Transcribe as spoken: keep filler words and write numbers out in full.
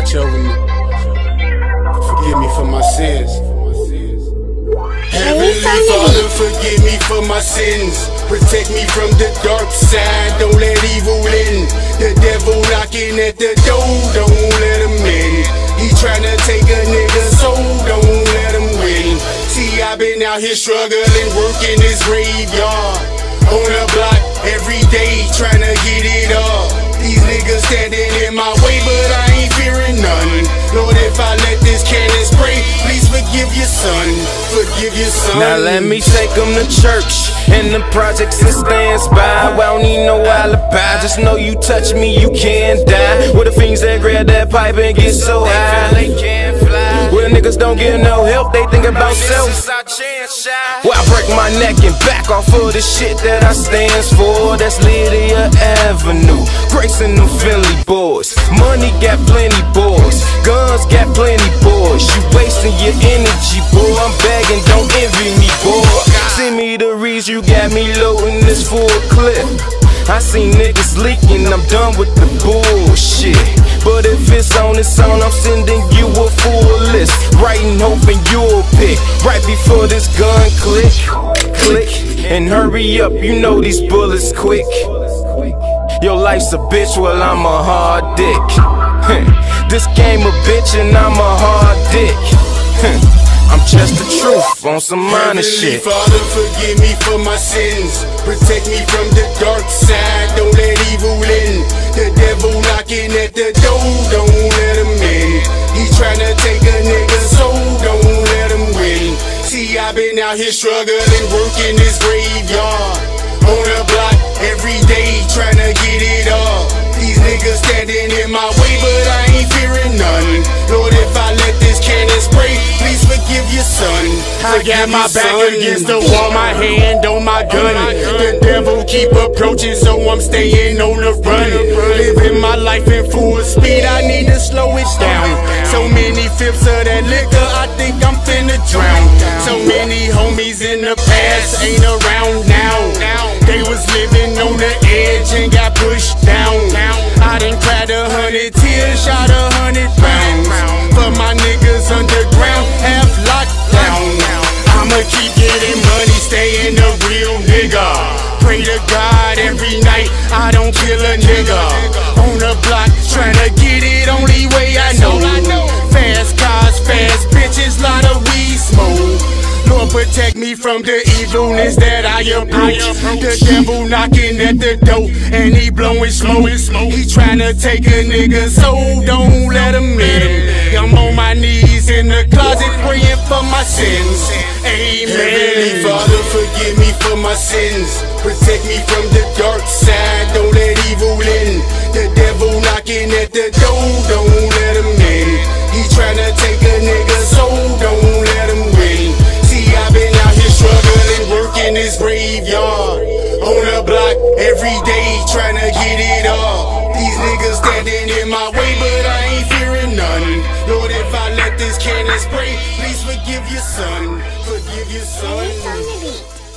Watch over me. Forgive me for my sins. Heavenly Father, forgive me for my sins. Protect me from the dark side, don't let evil in. The devil knocking at the door, don't let him in. He tryna take a nigga's soul, don't let him win. See, I've been out here struggling, working this graveyard. On the block, every day, tryna get it up. These niggas standing in my way, but I ain't fearing none. Lord, if I let this cannon spray, please forgive your son, forgive your son. Now let me take him to church, and the projects it stands by. Well, I don't need no alibi, just know you touch me, you can't die. With the fiends that grab that pipe and get so high, they can't fly. Well, niggas don't get no help, they think about self. Well, I break my neck and back off of the shit that I stands for. That's Lydia Avenue, Grayson them Philly boys. Money got plenty boys, guns got plenty boys. You wasting your energy, boy, I'm begging, don't envy me, boy. Send me the reads, you got me loading this full clip. I seen niggas leaking, I'm done with the bullshit. But if it's on, it's on, I'm sending you a full list. Writing, hoping you'll pick right before this gun click, click. And hurry up, you know these bullets quick. Your life's a bitch, well I'm a hard dick. This game a bitch and I'm a hard dick. I'm just the truth on some minor shit. Father, forgive me for my sins. Protect me from the dark side, don't let evil in. The devil knocking at the door, don't let him in. He tryna take a nigga's soul, don't let him win. See, I've been out here struggling, working this graveyard. On the block, every day, tryna get it up. These niggas standing in my way, but I ain't fearing none. Lord, if I let this cannon spray, please forgive your son. I got my back against the wall, my hand on my gun. The devil keep approaching, so I'm staying on the run. Living my life in full speed, I need to slow it down. So many fifths of that liquor, I think I'm finna drown. So many homies in the past ain't around now. They was living on the edge and got pushed down. I done cried a hundred tears, shot a hundred rounds. For my niggas underground, half locked down. I'ma keep getting money, staying a real nigga. Pray to God every night, I don't kill a nigga. On the block, tryna get it, only way I know. Fast cars, fast bitches, lot of weed smoke. Lord, protect me from the evilness that I approach. The devil knocking at the door, and he blowing smoke. He tryna take a nigga's soul, don't let him in. I'm on my knees in the closet praying for my sins. Amen. Heavenly Father, forgive me for my sins. Protect me from the dark side, don't let evil in. The devil knocking at the door, don't let him in. He tryna take a nigga's soul, don't let him win. I've been out here struggling, working this graveyard. On the block, every day, tryna get it up. These niggas standing in my way, but I ain't fearing none. Lord, if I let this cannon spray, please forgive your son, forgive your son.